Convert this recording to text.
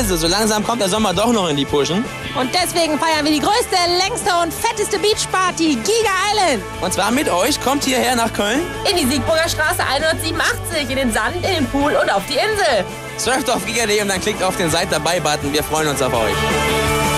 Also, so langsam kommt der Sommer doch noch in die Puschen. Und deswegen feiern wir die größte, längste und fetteste Beachparty, Giga Island. Und zwar mit euch, kommt hierher nach Köln. In die Siegburger Straße 187, in den Sand, in den Pool und auf die Insel. Surft auf giga.de und dann klickt auf den Seid dabei-Button. Wir freuen uns auf euch.